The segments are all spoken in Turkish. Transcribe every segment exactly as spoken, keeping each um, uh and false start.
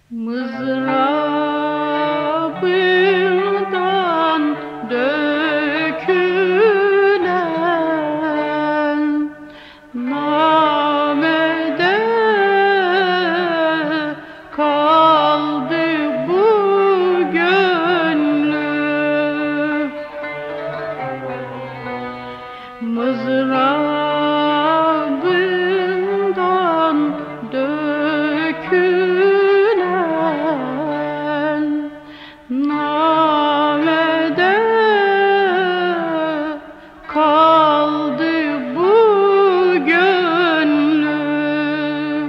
Mızrabından dökülen namede kaldı bu gönlüm. Mızrabından dökülen namede kaldı bu gönlüm.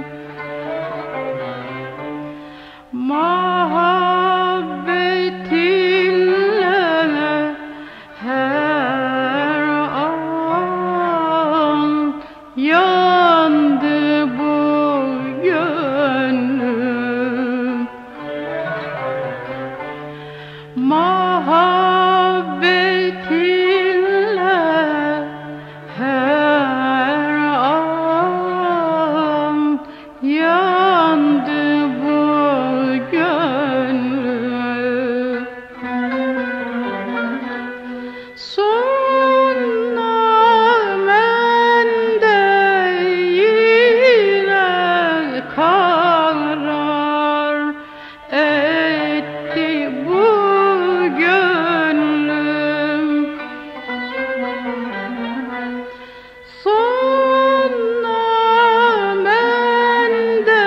Muhabbetinle her an yandı bu gönlüm. Muhabbetinle her an yandı bu gönlüm. Sonra mende yine karar etti bu gönlüm. Sonra mende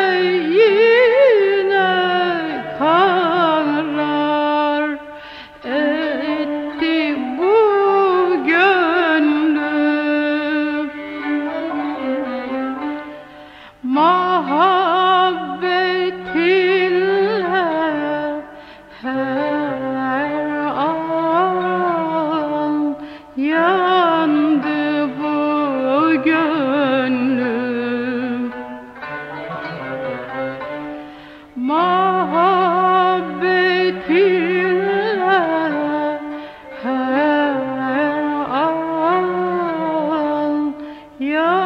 yine karar etti bu gönlüm. Muhabbetinle her an yandı bu gönlüm. Muhabbetinle her an yandı